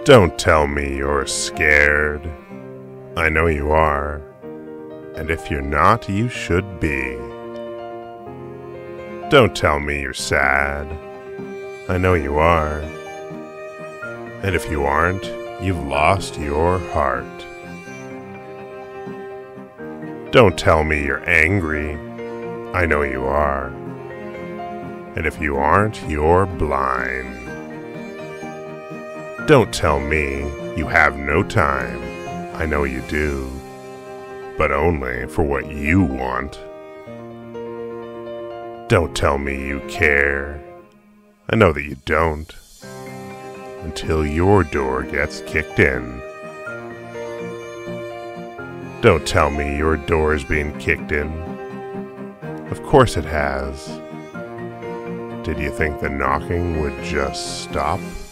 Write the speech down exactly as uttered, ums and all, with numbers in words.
Don't tell me you're scared. I know you are. And if you're not, you should be. Don't tell me you're sad. I know you are. And if you aren't, you've lost your heart. Don't tell me you're angry. I know you are. And if you aren't, you're blind. Don't tell me you have no time. I know you do. But only for what you want. Don't tell me you care. I know that you don't. Until your door gets kicked in. Don't tell me your door's been kicked in. Of course it has. Did you think the knocking would just stop?